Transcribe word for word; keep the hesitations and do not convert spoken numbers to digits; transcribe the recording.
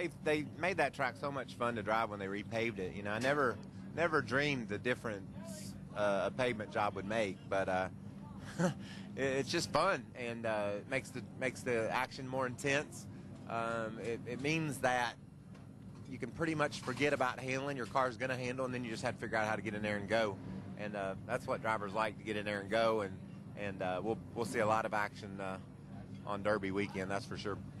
they they made that track so much fun to drive when they repaved it. You know, I never never dreamed the difference uh, a pavement job would make, but uh, it, it's just fun and uh, it makes the makes the action more intense. Um, it, it means that you can pretty much forget about handling. Your car's going to handle, and then you just have to figure out how to get in there and go. And uh, that's what drivers like, to get in there and go. And and uh, we'll we'll see a lot of action uh, on Derby weekend. That's for sure.